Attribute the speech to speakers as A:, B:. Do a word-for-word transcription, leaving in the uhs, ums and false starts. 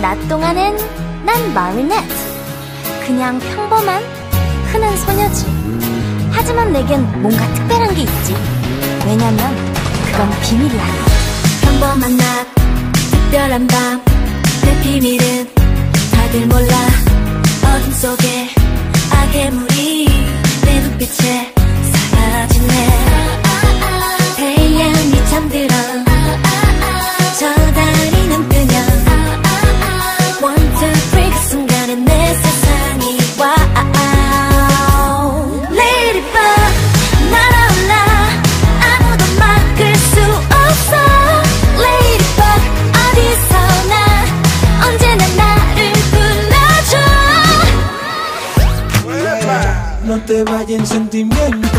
A: 낮 동안엔 난 마리넷. 그냥 평범한 흔한 소녀지. 하지만 내겐 뭔가 특별한 게 있지. 왜냐면 그건 비밀이야.
B: 평범한 낮, 특별한 밤, 내 비밀은 다들 몰라. 어둠 속에 악의 물이 내 눈빛에 사라지네. 태양이 잠들어 저 달이 눈뜨면 One, two, three 그 순간에 내 세상이 와. Let it burn 날아올라 아무도 막을 수 없어. Let it burn 어디서나 언제나 나를 불러줘.
C: No te vayas en sentimiento.